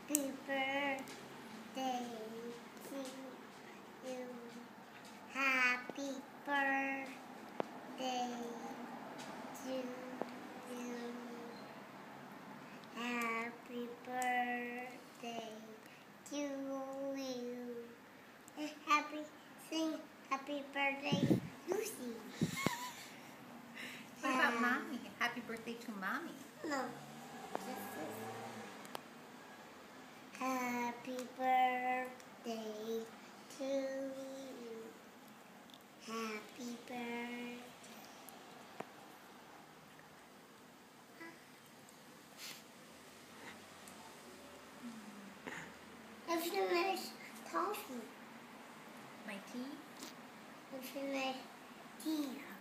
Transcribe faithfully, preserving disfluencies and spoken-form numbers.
Happy birthday to you. Happy birthday to you. Happy birthday to you. Happy sing happy birthday, Lucy. What about mommy? Happy birthday to mommy. No. This is happy birthday to you. Happy birthday. I finished coffee. My tea? I finished tea.